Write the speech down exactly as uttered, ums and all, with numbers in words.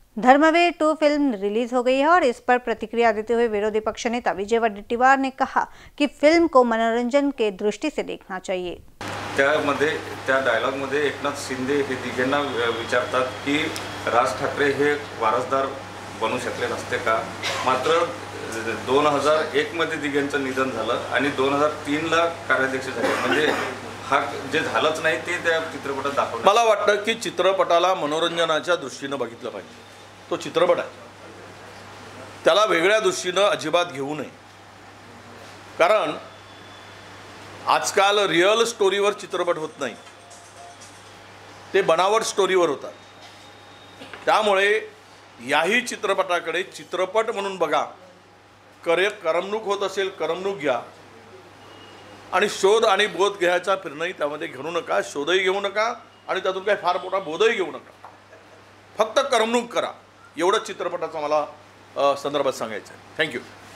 Dharmaveer to film release हो गई है और इस पर प्रतिक्रिया देते हुए विरोधी पक्ष नेता विजय वडेट्टीवार ने कहा कि फिल्म को मनोरंजन के दृष्टि से देखना चाहिए। त्यामध्ये त्या डायलॉग मध्ये एकनाथ शिंदे हे तिघांना विचारतात की राज ठाकरे हे वारसदार बनू शकले नसते का। मात्र दोन हजार एक मध्ये तिघांचं निधन झालं आणि दोन हजार तीन ला कार्याध्यक्ष झाले, म्हणजे हा जे झालंच नाही ते त्या चित्रपटात दाखवलं। मला वाटतं की चित्रपटाला मनोरंजनाच्या दृष्टीने बघितलं पाहिजे। तो चित्रपट आहे, त्याला वेगळ्या दृष्टीने अजिबात घेऊ नये, कारण आजकाल रिअल स्टोरीवर चित्रपट होत नाही, ते बनावट स्टोरीवर होतात। त्यामुळे याही चित्रपटाकडे चित्रपट म्हणून बघा, करे करमणूक होत असेल करमणूक घ्या, आणि शोध आणि बोध घ्यायचा निर्णय त्यामध्ये घेऊ नका, शोधही घेऊ नका आणि त्यातून काही फार मोठा बोधही घेऊ नका, फक्त करमणूक करा, एवढं चित्रपटाचा मला संदर्भात सांगायचं आहे। थँक्यू।